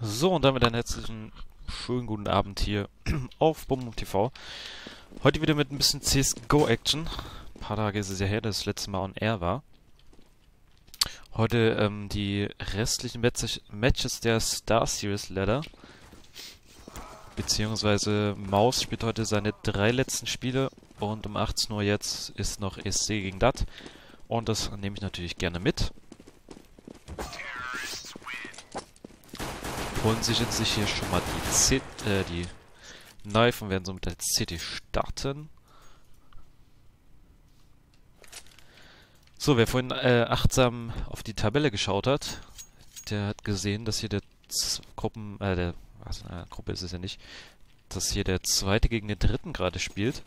So, und damit einen herzlichen, schönen guten Abend hier auf BombBomb TV. Heute wieder mit ein bisschen CSGO-Action. Ein paar Tage ist es ja her, dass das letzte Mal on Air war. Heute die restlichen Matches der Star Series Ladder. Beziehungsweise Maus spielt heute seine 3 letzten Spiele und um 18 Uhr jetzt ist noch ESC gegen DAT. Und das nehme ich natürlich gerne mit. Holen sich jetzt hier schon mal die Knife und werden so mit der CT starten. So, wer vorhin achtsam auf die Tabelle geschaut hat, der hat gesehen, dass hier Gruppe ist es ja nicht, dass hier der Zweite gegen den Dritten gerade spielt.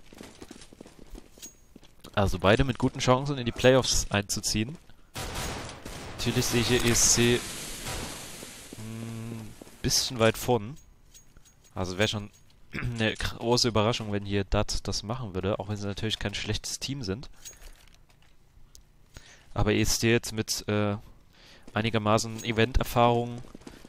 Also beide mit guten Chancen in die Playoffs einzuziehen. Natürlich sehe ich hier ESC bisschen weit vorn. Also wäre schon eine große Überraschung, wenn hier DAT das machen würde, auch wenn sie natürlich kein schlechtes Team sind. Aber ESC jetzt mit einigermaßen Event-Erfahrung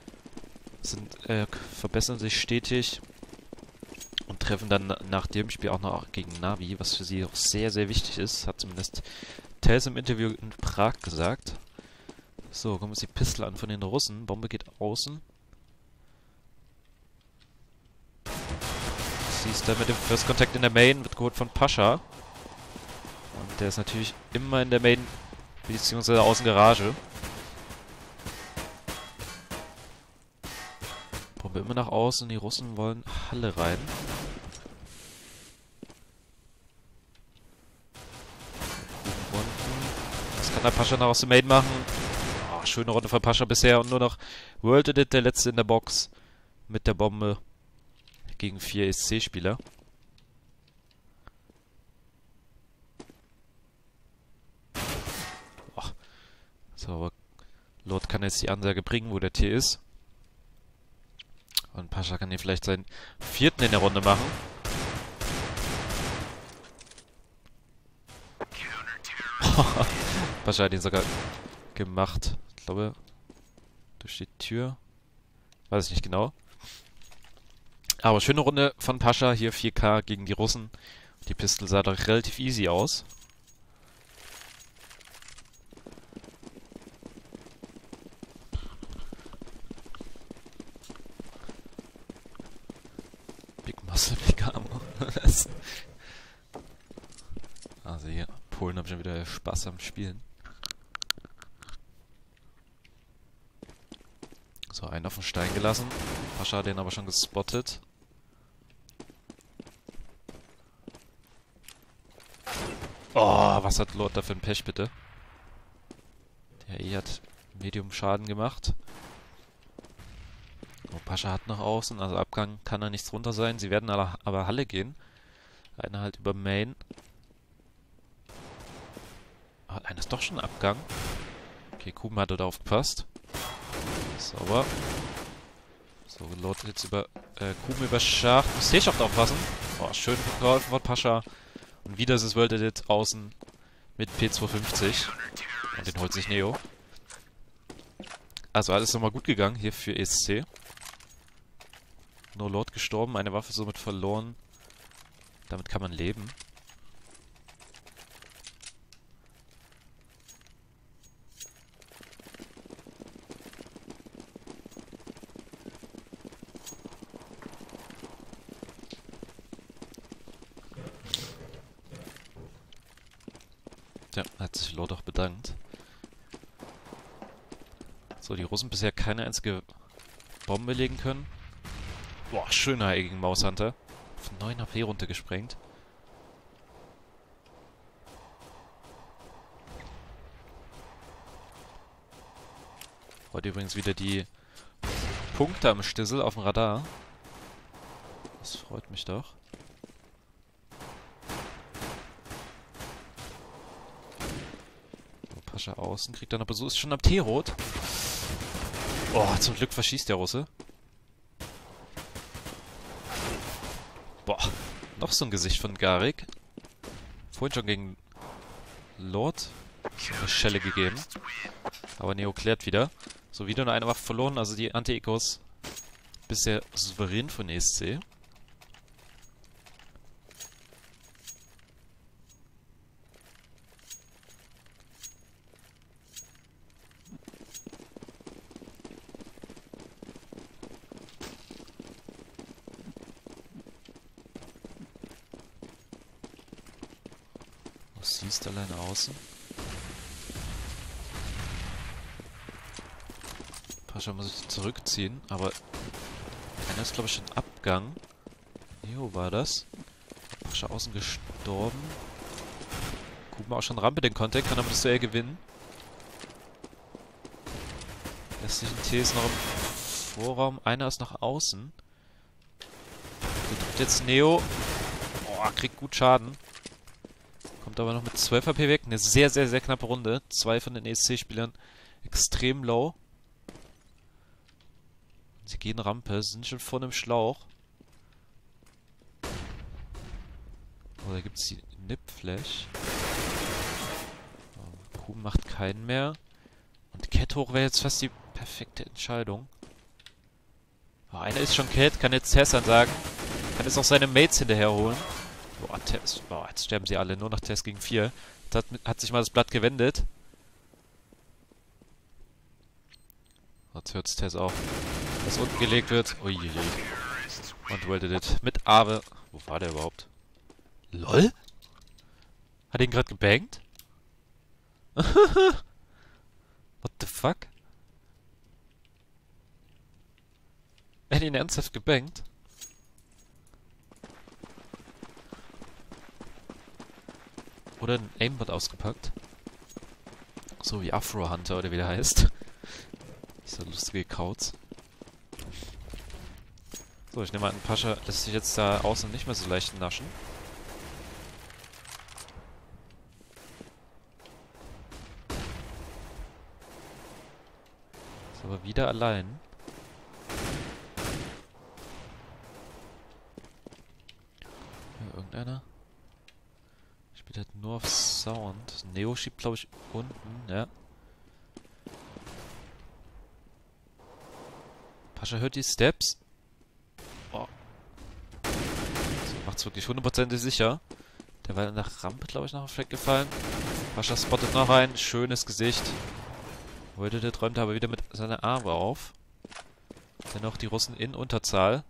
verbessern sich stetig und treffen dann nach dem Spiel auch noch gegen Navi, was für sie auch sehr, sehr wichtig ist, hat zumindest Tels im Interview in Prag gesagt. So, kommen uns die Pistole an von den Russen. Bombe geht außen. Sie ist da mit dem First Contact in der Main, wird geholt von Pascha. Und der ist natürlich immer in der Main, beziehungsweise Außengarage. Bombe immer nach außen, die Russen wollen Halle rein. Was kann der Pascha noch aus der Main machen? Oh, schöne Runde von Pascha bisher und nur noch World Edit, der letzte in der Box mit der Bombe. Gegen 4 ESC-Spieler. So, aber Lord kann jetzt die Ansage bringen, wo der Tier ist. Und Pascha kann hier vielleicht seinen 4. in der Runde machen. Pascha hat ihn sogar gemacht. Ich glaube, durch die Tür. Weiß ich nicht genau. Aber schöne Runde von Pascha, hier 4K gegen die Russen. Die Pistole sah doch relativ easy aus. Big Muscle, Big Armor. Also hier, Polen haben schon wieder Spaß am Spielen. So, einen auf den Stein gelassen. Pascha hat den aber schon gespottet. Oh, was hat Lord da für ein Pech, bitte? Der E hat Medium Schaden gemacht. Oh, Pascha hat nach außen, also Abgang kann da nichts runter sein. Sie werden aber Halle gehen. Einer halt über Main. Ah, einer ist doch schon Abgang. Okay, Kuben hat da aufgepasst. Sauber. So, Lord jetzt über Kuben über Schacht. Muss Seeschacht aufpassen. Oh, schön geholfen von Pascha. Und wieder ist es World Edit außen mit P250. Und den holt sich Neo. Also alles nochmal gut gegangen hier für ESC. Nur Lord gestorben, eine Waffe somit verloren. Damit kann man leben. Ja, hat sich Lord auch bedankt. So, die Russen bisher keine einzige Bombe legen können. Boah, schöner gegen Maushunter. Auf 9 HP runtergesprengt. Heute übrigens wieder die Punkte am Stissel auf dem Radar. Das freut mich doch. Pascha außen, kriegt dann aber so, ist schon am T-Rot. Oh, zum Glück verschießt der Russe. Boah, noch so ein Gesicht von Garik. Vorhin schon gegen Lord eine Schelle gegeben. Aber Neo klärt wieder. So, wieder nur eine Waffe verloren, also die Anti-Ecos bisher souverän von ESC. Sie ist alleine außen. Pascha muss sich zurückziehen, aber einer ist, glaube ich, schon Abgang. Jo, war das. Pascha außen gestorben. Gucken wir auch schon Rampe den Contact, kann aber das Duell gewinnen. Restlichen T ist noch im Vorraum, einer ist nach außen. Der trifft jetzt Neo. Boah, kriegt gut Schaden. Kommt aber noch mit 12 HP weg. Eine sehr, sehr, sehr knappe Runde. 2 von den ESC-Spielern extrem low. Sie gehen Rampe, sind schon vor einem Schlauch. Oh, da gibt es die Nip-Flash. Oh, Kuhn macht keinen mehr. Und Cat hoch wäre jetzt fast die perfekte Entscheidung. Oh, einer ist schon Cat, kann jetzt Tess ansagen. Kann jetzt auch seine Mates hinterherholen. Boah, Tess. Boah, jetzt sterben sie alle. Nur noch Tess gegen 4. Hat sich mal das Blatt gewendet. Jetzt hört es Tess auf. Was unten gelegt wird. Uiuiui. Und wildet it. Mit Aave. Wo war der überhaupt? LOL? Hat ihn gerade gebankt? What the fuck? Er hat ihn ernsthaft gebankt? Oder ein Aimbot ausgepackt. So wie Afro Hunter oder wie der heißt. So lustige Kauts. So, ich nehme an, Pascha lässt sich jetzt da außen nicht mehr so leicht naschen. Ist aber wieder allein. Ja, irgendeiner? Spielt halt nur auf Sound. Neo schiebt, glaube ich, unten, ja. Pascha hört die Steps. Oh. So, macht's wirklich 100% sicher. Der war nach Rampe, glaube ich, nach dem Fleck gefallen. Pascha spottet noch ein. Schönes Gesicht. Heute der träumt aber wieder mit seiner Aave auf. Dennoch die Russen in Unterzahl.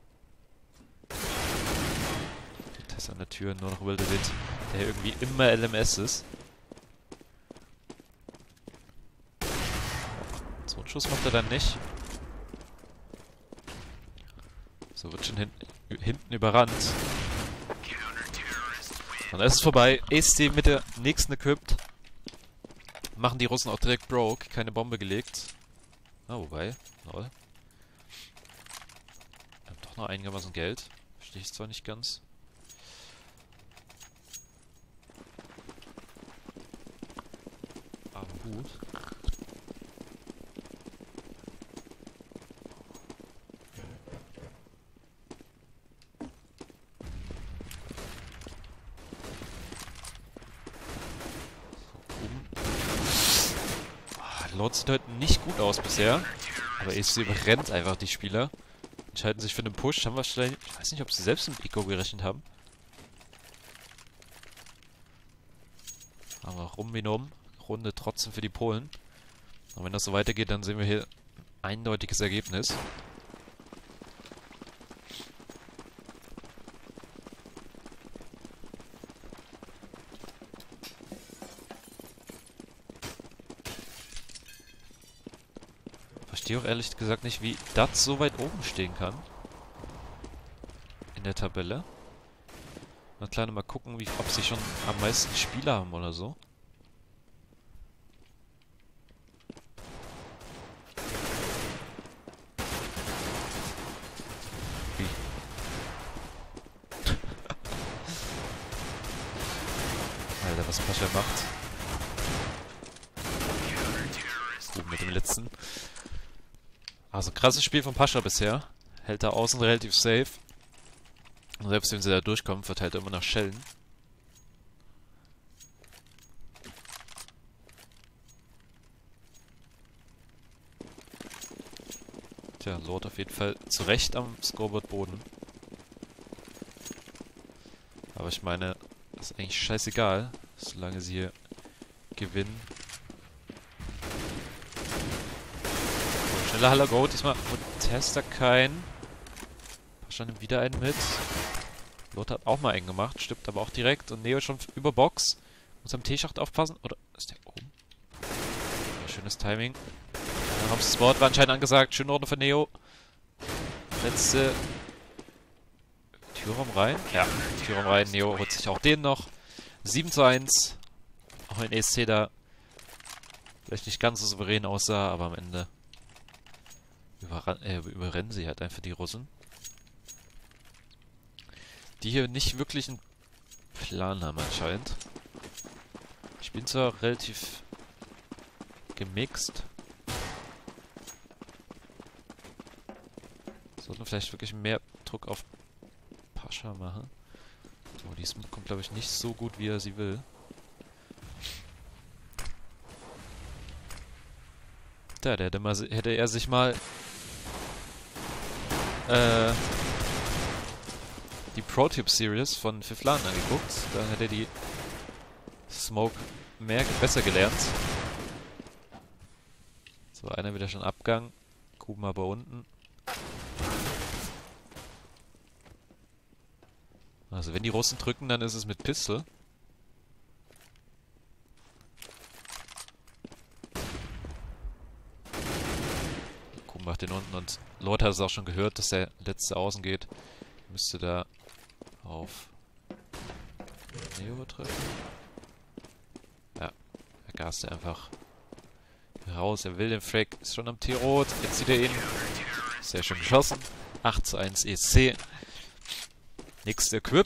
Der Test an der Tür, nur noch Wilde Witt, der irgendwie immer LMS ist. So einen Schuss macht er dann nicht. So, wird schon hinten überrannt. Und dann ist es vorbei. ESC mit der nächsten equipped. Machen die Russen auch direkt broke. Keine Bombe gelegt. Ah, wobei. Lol. Wir haben doch noch einigermaßen Geld. Verstehe ich zwar nicht ganz. Aber gut. Lord sieht heute nicht gut aus bisher. Aber ESC überrennt einfach die Spieler. Entscheiden sich für einen Push. Haben wir vielleicht. Ich weiß nicht, ob sie selbst mit Eco gerechnet haben. Aber rum wie um. Runde trotzdem für die Polen. Und wenn das so weitergeht, dann sehen wir hier ein eindeutiges Ergebnis. Ich verstehe auch ehrlich gesagt nicht, wie das so weit oben stehen kann. In der Tabelle. Na klar, mal gucken, ob sie schon am meisten Spieler haben oder so. Wie? Alter, was Pascha macht. Gut mit dem letzten. Also krasses Spiel von Pascha bisher. Hält da außen relativ safe. Und selbst wenn sie da durchkommen, verteilt er immer nach Schellen. Tja, Lord auf jeden Fall zu Recht am Scoreboard-Boden. Aber ich meine, das ist eigentlich scheißegal, solange sie hier gewinnen. So, schneller Haller Go, diesmal und Tester keinen. Pascha nimmt wieder einen mit. Lord hat auch mal eng gemacht, stimmt aber auch direkt. Und Neo schon über Box. Muss am T-Schacht aufpassen. Oder ist der oben? Ja, schönes Timing. Ramses Sport war anscheinend angesagt. Schöne Runde von Neo. Letzte Türraum rein. Ja, Türraum rein. Neo holt sich auch den noch. 7:1. Auch ein ESC da vielleicht nicht ganz so souverän aussah, aber am Ende überrennen sie halt einfach die Russen. Die hier nicht wirklich einen Plan haben anscheinend. Ich bin zwar relativ gemixt. Sollten wir vielleicht wirklich mehr Druck auf Pascha machen. Oh, die Smoke kommt, glaube ich, nicht so gut, wie er sie will. Da, hätte er sich mal die Pro-Tip Series von Fiflan angeguckt, dann hätte er die Smoke besser gelernt. So, einer wieder schon Abgang. Kuben aber unten. Also wenn die Russen drücken, dann ist es mit Pistol. Kuben macht den unten und Lord hat es auch schon gehört, dass der letzte außen geht. Müsste da auf Neo treffen. Ja, er gaste einfach raus. Er will den Frag. Ist schon am T-Rot. Jetzt sieht er ihn. Sehr schön geschossen. 8:1 ESC. Nächster Equip.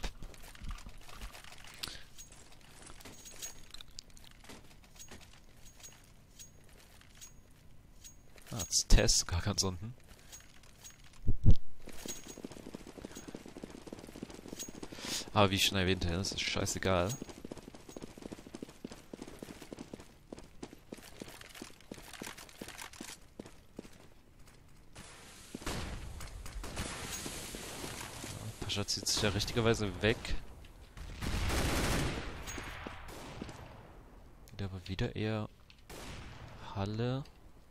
Das Test gar ganz unten. Aber wie ich schon erwähnte, das ist scheißegal. Pascha zieht sich ja richtigerweise weg. Geht aber wieder eher Halle.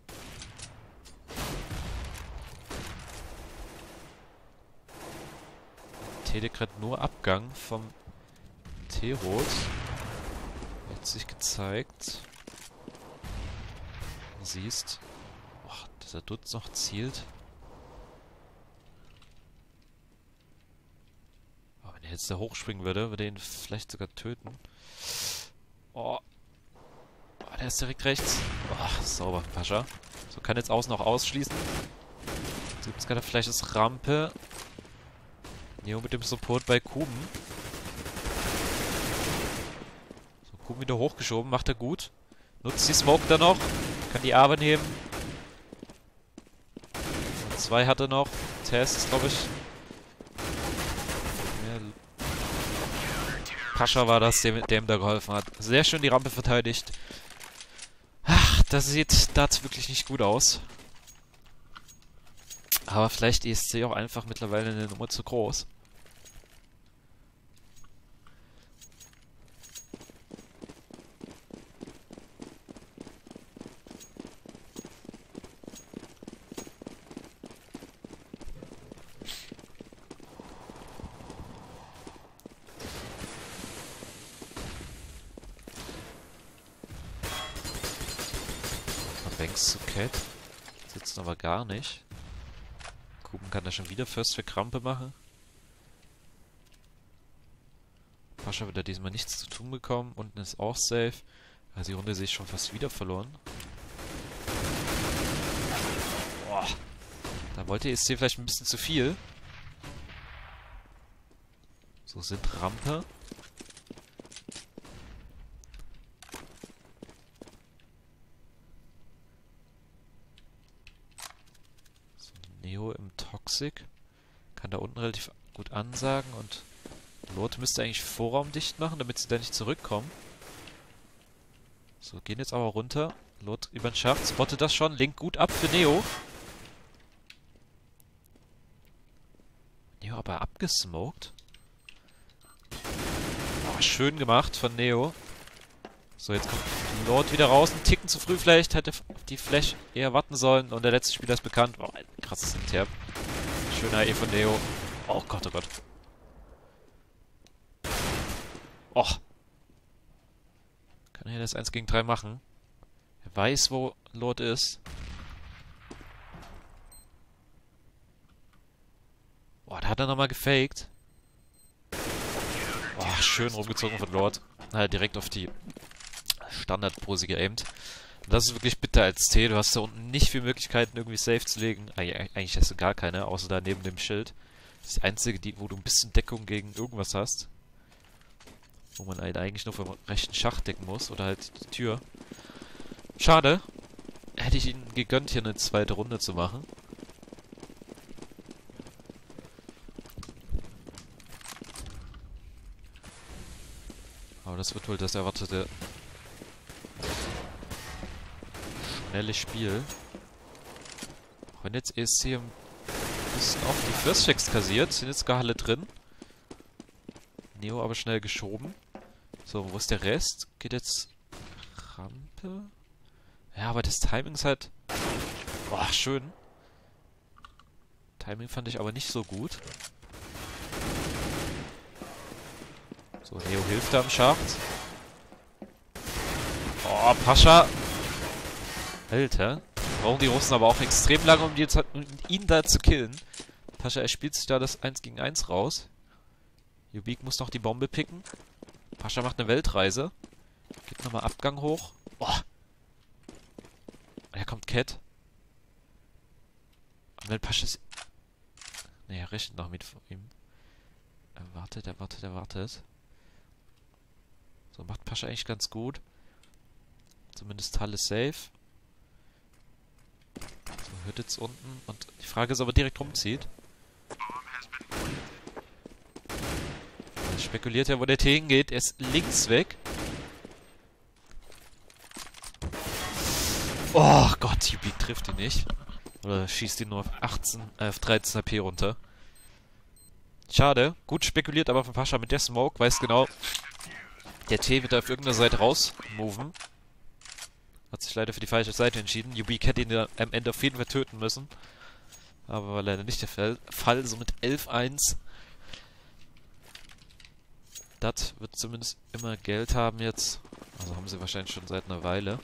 Tede gerade nur Abgang vom T-Rot. Hat sich gezeigt. Du siehst, dass er dort noch zielt. Aber wenn er jetzt da hochspringen würde er ihn vielleicht sogar töten. Oh, der ist direkt rechts. Oh, sauber, Pascha. So, kann jetzt außen noch ausschließen. Jetzt gibt es gerade vielleicht das Rampe. Neo mit dem Support bei Kuben. So, Kuben wieder hochgeschoben, macht er gut. Nutzt die Smoke dann noch. Kann die Arbe nehmen. Und 2 hat er noch. Test, glaube ich. Ja. Pascha war das, der ihm da geholfen hat. Sehr schön die Rampe verteidigt. Ach, das sieht wirklich nicht gut aus. Aber vielleicht ESC auch einfach mittlerweile eine Nummer zu groß. Banks zu Cat. Sitzen aber gar nicht. Kuben kann da schon wieder First für Krampe machen. Pascha wird da diesmal nichts zu tun bekommen. Unten ist auch safe. Also die Runde sehe ich schon fast wieder verloren. Boah. Da wollte ESC vielleicht ein bisschen zu viel. So, sind Rampe. Neo im Toxic. Kann da unten relativ gut ansagen und Lord müsste eigentlich Vorraum dicht machen, damit sie da nicht zurückkommen. So, gehen jetzt aber runter. Lord über den Schacht, spottet das schon. Link gut ab für Neo. aber abgesmoked. Oh, schön gemacht von Neo. So, jetzt kommt Lord wieder raus. Ein Ticken zu früh vielleicht. Hätte die Flash eher warten sollen. Und der letzte Spieler ist bekannt. Oh, ein krasses Interp. Schöner AE von Neo. Oh Gott, oh Gott. Och. Kann er das 1 gegen 3 machen? Er weiß, wo Lord ist. Boah, da hat er nochmal gefaked. Oh, schön rumgezogen von Lord. Direkt auf die Standardpose geaimt. Und das ist wirklich bitter als T. Du hast da unten nicht viele Möglichkeiten, irgendwie safe zu legen. Eigentlich hast du gar keine, außer da neben dem Schild. Das ist die einzige, wo du ein bisschen Deckung gegen irgendwas hast. Wo man halt eigentlich nur vom rechten Schacht decken muss. Oder halt die Tür. Schade. Hätte ich ihnen gegönnt, hier eine zweite Runde zu machen. Aber das wird wohl das erwartete schnelle Spiel. Auch wenn jetzt ESC ein bisschen auf die First Checks kassiert, sind jetzt sogar alle drin. Neo aber schnell geschoben. So, wo ist der Rest? Geht jetzt Rampe? Ja, aber das Timing ist halt... Boah, schön. Timing fand ich aber nicht so gut. So, Neo hilft da am Schacht. Oh, Pascha. Alter. Brauchen die Russen aber auch extrem lange, um ihn da zu killen. Pascha, er spielt sich da das 1 gegen 1 raus. Yubik muss noch die Bombe picken. Pascha macht eine Weltreise. Geht nochmal Abgang hoch. Oh. Da kommt Cat. Und wenn Pascha... Ne, er rechnet noch mit ihm. Er wartet. So, macht Pascha eigentlich ganz gut. Zumindest Halle safe. So, hört jetzt unten. Und die Frage ist, ob er direkt rumzieht. Er spekuliert ja, wo der T hingeht. Er ist links weg. Oh Gott, Yubik trifft ihn nicht. Oder schießt ihn nur auf 13 HP runter. Schade. Gut spekuliert aber von Pascha mit der Smoke. Weiß genau, der T wird da auf irgendeiner Seite raus moven. Hat sich leider für die falsche Seite entschieden. Yubik hätte ihn ja am Ende auf jeden Fall töten müssen. Aber war leider nicht der Fall. Somit 11-1. Das wird zumindest immer Geld haben jetzt. Also haben sie wahrscheinlich schon seit einer Weile.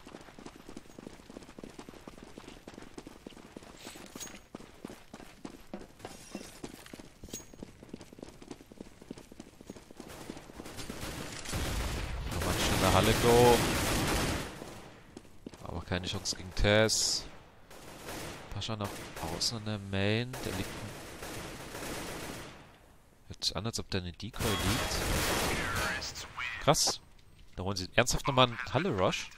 Nochmal ein schneller Halle-Go. Aber keine Chance gegen Tess. Pascha nach außen in der Main. Der liegt... Hört sich an, als ob da eine Decoy liegt. Krass. Da holen sie ernsthaft nochmal einen Halle-Rush.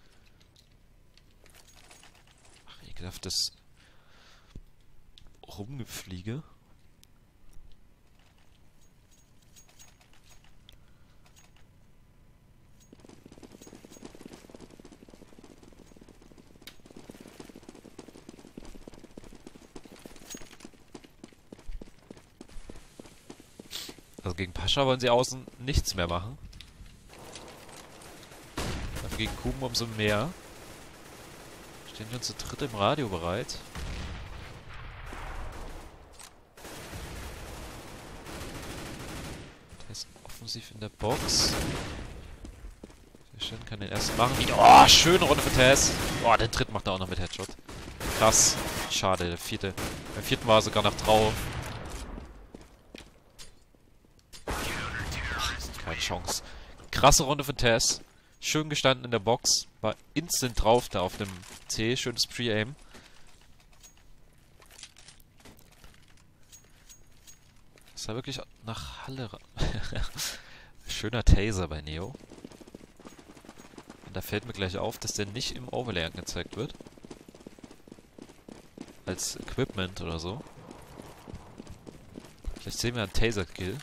Ach, ekelhaftes Rumgefliege. Also gegen Pascha wollen sie außen nichts mehr machen. Dafür gegen Kuben umso mehr. Stehen wir uns zu dritt im Radio bereit. Der ist offensiv in der Box. Sehr schön, kann den ersten machen. Oh, schöne Runde für Tess. Oh, den dritten macht er auch noch mit Headshot. Krass. Schade, der vierte. Beim vierten war er sogar noch drauf. Keine Chance. Krasse Runde für Tess. Schön gestanden in der Box. War instant drauf da auf dem C. Schönes Pre-Aim. Das sah wirklich nach Halle. Schöner Taser bei Neo. Und da fällt mir gleich auf, dass der nicht im Overlay angezeigt wird. Als Equipment oder so. Vielleicht sehen wir einen Taser-Kill.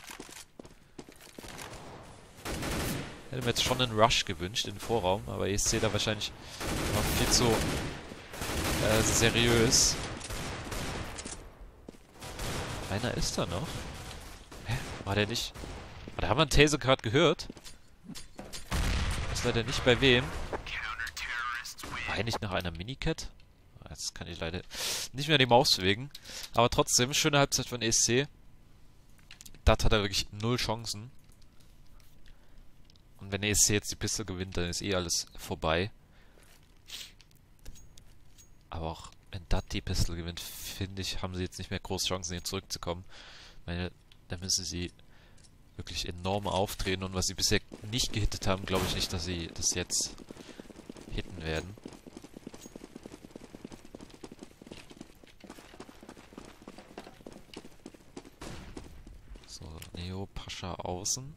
Hätte mir jetzt schon einen Rush gewünscht in den Vorraum, aber ESC da wahrscheinlich noch viel zu seriös. Einer ist da noch. Hä? War der nicht... Da haben wir einen Taser gerade gehört. Das leider nicht bei wem. War er nicht nach einer Minicat? Jetzt kann ich leider nicht mehr die Maus bewegen. Aber trotzdem, schöne Halbzeit von ESC. Das hat er wirklich null Chancen. Und wenn ESC jetzt die Piste gewinnt, dann ist eh alles vorbei. Aber auch wenn das die Pistol gewinnt, finde ich, haben sie jetzt nicht mehr große Chancen, hier zurückzukommen. Ich meine, da müssen sie wirklich enorm auftreten. Und was sie bisher nicht gehittet haben, glaube ich nicht, dass sie das jetzt hitten werden. So, Neo, Pascha außen.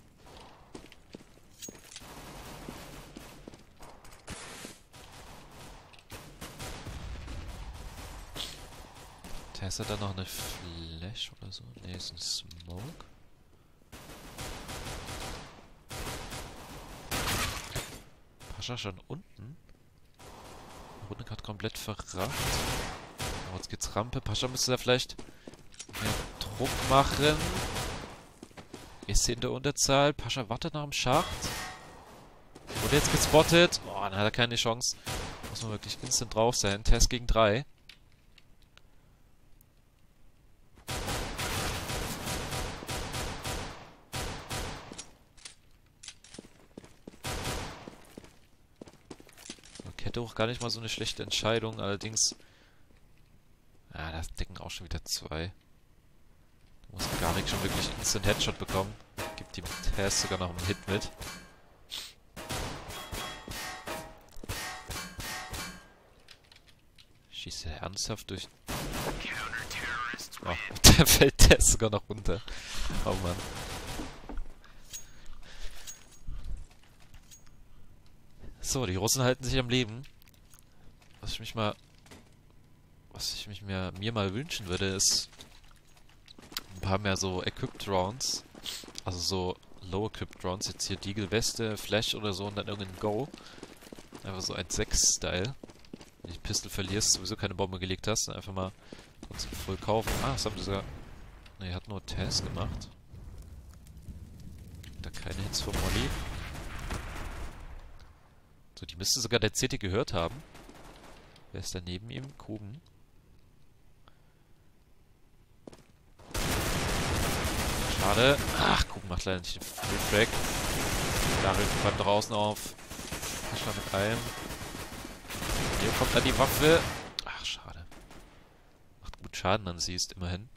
Ist da noch eine Flash oder so? Ne, ist ein Smoke. Pascha schon unten. Die Runde gerade komplett verrafft. Aber jetzt geht's Rampe. Pascha müsste da vielleicht mehr Druck machen. Ist in der Unterzahl. Pascha wartet nach dem Schacht. Wurde jetzt gespottet. Boah, dann hat er keine Chance. Muss man wirklich instant drauf sein. Test gegen 3. Kette auch gar nicht mal so eine schlechte Entscheidung. Allerdings... Ja, da decken auch schon wieder 2. Da muss Garrick schon wirklich Instant Headshot bekommen. Gibt ihm Test sogar noch einen Hit mit. Schießt er ernsthaft durch... Oh, da fällt Test sogar noch runter. Oh Mann. So, die Russen halten sich am Leben. Was ich mir mal wünschen würde, ist ein paar mehr so Equipped Rounds. Also so Low Equipped Rounds. Jetzt hier Deagle Weste, Flash oder so und dann irgendein Go. Einfach so 1.6-Style. Wenn du die Pistol verlierst, sowieso keine Bombe gelegt hast, dann einfach mal trotzdem voll kaufen. Ah, das haben sie sogar... Ne, hat nur Test gemacht. Da keine Hits von Molly. So, die müsste sogar der CT gehört haben. Wer ist da neben ihm? Kuben. Schade. Ach, Kuben macht leider nicht den Full-Track. Daryl beim draußen auf. Pascha mit allem. Hier kommt dann die Waffe. Ach, schade. Macht gut Schaden an sie, ist immerhin.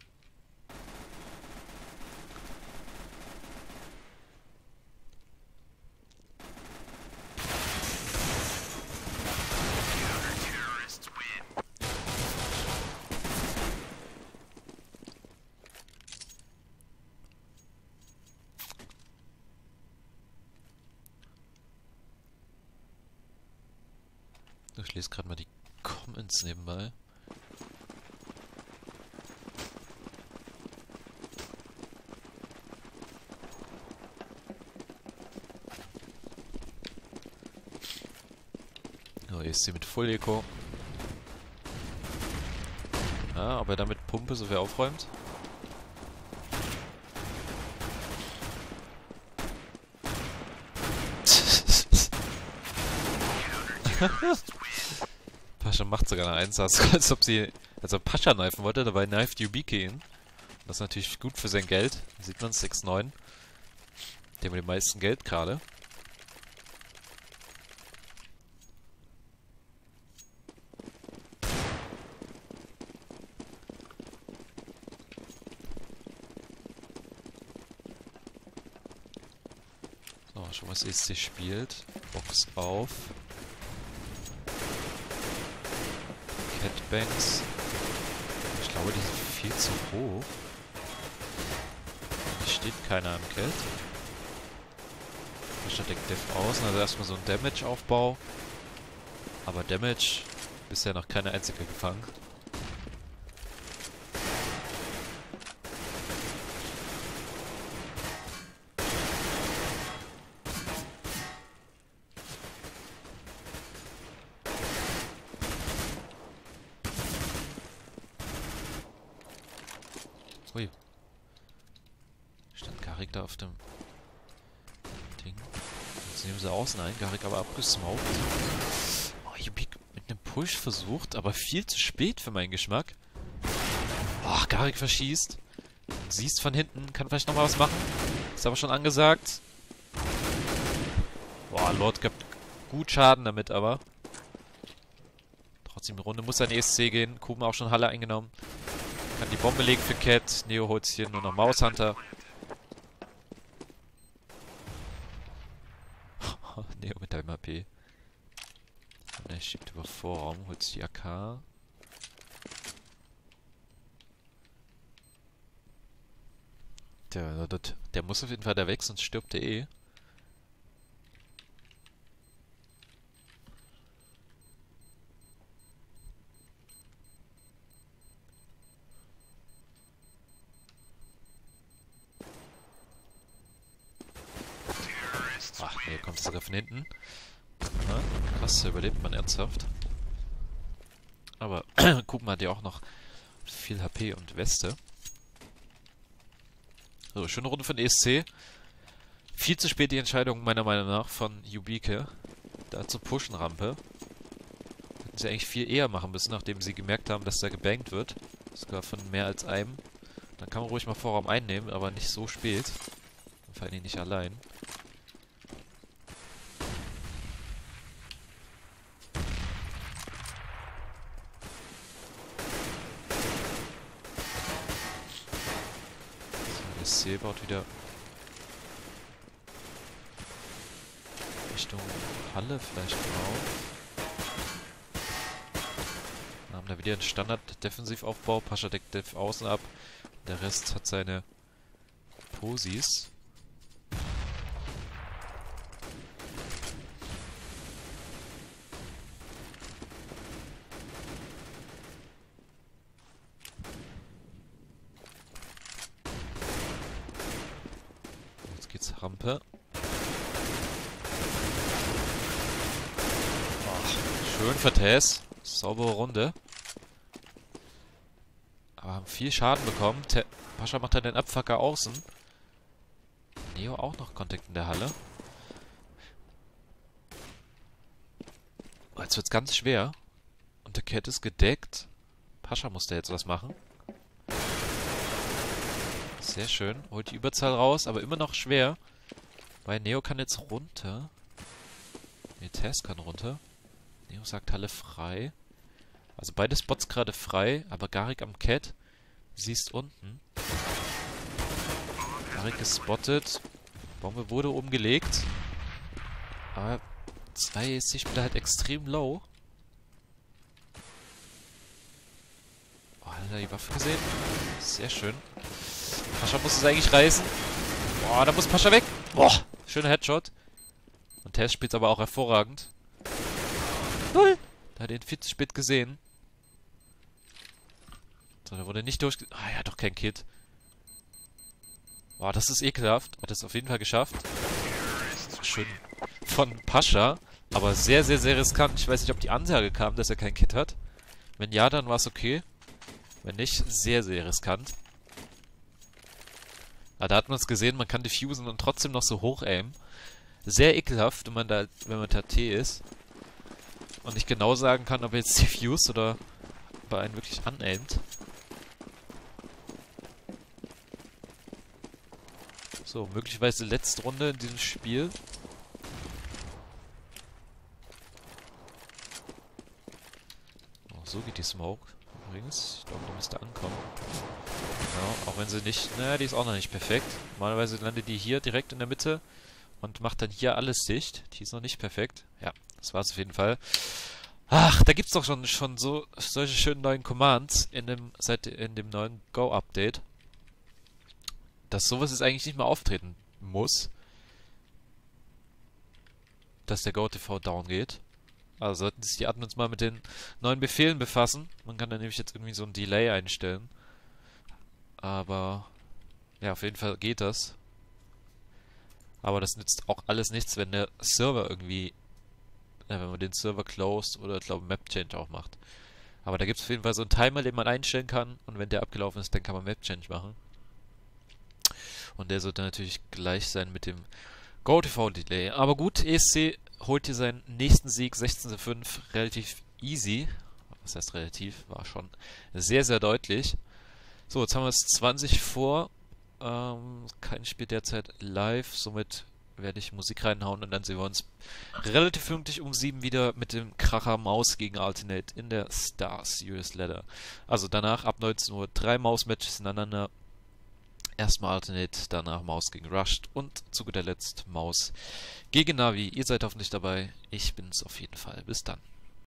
Ich lese gerade mal die Comments nebenbei. Oh, hier ist sie mit Full Eco. Ah, ob er damit Pumpe so viel aufräumt? Pascha macht sogar eine 1, als ob er Pascha knifen wollte, dabei knifed Yubiki ihn. Das ist natürlich gut für sein Geld. Da sieht man 6-9. Der mit dem meisten Geld gerade. So, schon was ESC spielt. Box auf. Catbanks. Ich glaube, die sind viel zu hoch. Hier steht keiner im Cat. Pascha deckt Def außen, also erstmal so ein Damage-Aufbau. Aber Damage bisher noch keine einzige gefangen. Ui. Stand Garik da auf dem Ding. Jetzt nehmen sie außen ein. Garik aber abgesmoked. Oh, Yubik mit einem Push versucht, aber viel zu spät für meinen Geschmack. Oh, Garik verschießt. Siehst von hinten, kann vielleicht nochmal was machen. Ist aber schon angesagt. Boah, Lord gibt gut Schaden damit, aber. Trotzdem, die Runde muss an ESC gehen. Kuben auch schon Halle eingenommen. Kann die Bombe legen für Cat. Neo holt sich hier nur noch Maushunter. Neo mit einem HP. Und er schiebt über Vorraum, holt sich die AK. Der muss auf jeden Fall da weg, sonst stirbt der eh. Ach, nee, kommt sogar von hinten. Na, krass, überlebt man ernsthaft. Aber Kuben hat ja auch noch viel HP und Weste. So, schöne Runde von ESC. Viel zu spät die Entscheidung, meiner Meinung nach, von Yubike. Da zur Pushen-Rampe. Hätten sie eigentlich viel eher machen müssen, nachdem sie gemerkt haben, dass da gebankt wird. Sogar von mehr als einem. Dann kann man ruhig mal Vorraum einnehmen, aber nicht so spät. Und vor allem nicht allein. ESC baut wieder Richtung Halle vielleicht drauf. Wir haben da wieder einen Standard-Defensivaufbau. Pascha deckt Def außen ab. Der Rest hat seine Posis. Jetzt geht's Rampe. Schön für Tess. Saubere Runde. Aber haben viel Schaden bekommen. Pascha macht dann den Abfucker außen. Neo auch noch Kontakt in der Halle. Oh, jetzt wird's ganz schwer. Und der Cat ist gedeckt. Pascha muss da jetzt was machen. Sehr schön. Holt die Überzahl raus, aber immer noch schwer. Weil Neo kann jetzt runter. Ne, Tess kann runter. Neo sagt Halle frei. Also beide Spots gerade frei, aber Garik am Cat. Siehst unten. Garik gespottet. Bombe wurde oben gelegt. Aber 2 ESC-Spieler halt extrem low. Oh, hat er die Waffe gesehen? Sehr schön. Pascha muss es eigentlich reißen. Boah, da muss Pascha weg. Boah, schöner Headshot. Und Tess spielt aber auch hervorragend. Null! Da hat er ihn viel zu spät gesehen. So, da wurde nicht durchge... Ah, er hat doch kein Kit. Boah, das ist ekelhaft. Hat es auf jeden Fall geschafft. Schön von Pascha. Aber sehr, sehr, sehr riskant. Ich weiß nicht, ob die Ansage kam, dass er kein Kit hat. Wenn ja, dann war es okay. Wenn nicht, sehr, sehr riskant. Aber da hat man es gesehen, man kann diffusen und trotzdem noch so hoch aimen. Sehr ekelhaft, wenn man da T ist. Und nicht genau sagen kann, ob er jetzt diffused oder ob er einen wirklich anaimt. So, möglicherweise letzte Runde in diesem Spiel. Oh, so geht die Smoke übrigens. Ich glaube, die müsste ankommen. Genau, auch wenn sie nicht... Naja, die ist auch noch nicht perfekt. Normalerweise landet die hier direkt in der Mitte und macht dann hier alles dicht. Die ist noch nicht perfekt. Ja, das war's auf jeden Fall. Ach, da gibt's doch schon so solche schönen neuen Commands in dem neuen Go-Update. Dass sowas jetzt eigentlich nicht mehr auftreten muss. Dass der GoTV down geht. Also sollten sich die Admins mal mit den neuen Befehlen befassen. Man kann da nämlich jetzt irgendwie so ein Delay einstellen. Aber ja, auf jeden Fall geht das. Aber das nützt auch alles nichts, wenn der Server irgendwie... Ja, wenn man den Server closed oder, glaube Map Change auch macht. Aber da gibt es auf jeden Fall so einen Timer, den man einstellen kann. Und wenn der abgelaufen ist, dann kann man Map Change machen. Und der sollte natürlich gleich sein mit dem GoTV-Delay. Aber gut, ESC holt hier seinen nächsten Sieg, 16:5, relativ easy. Was heißt relativ? War schon sehr, sehr deutlich. So, jetzt haben wir es 20 vor. Kein Spiel derzeit live, somit werde ich Musik reinhauen und dann sehen wir uns relativ pünktlich um 7 wieder mit dem Kracher Maus gegen Alternate in der Star Series Ladder. Also danach ab 19 Uhr 3 Maus-Matches hintereinander. Erstmal Alternate, danach Maus gegen Rushed und zu guter Letzt Maus gegen Navi. Ihr seid hoffentlich dabei. Ich bin's auf jeden Fall. Bis dann.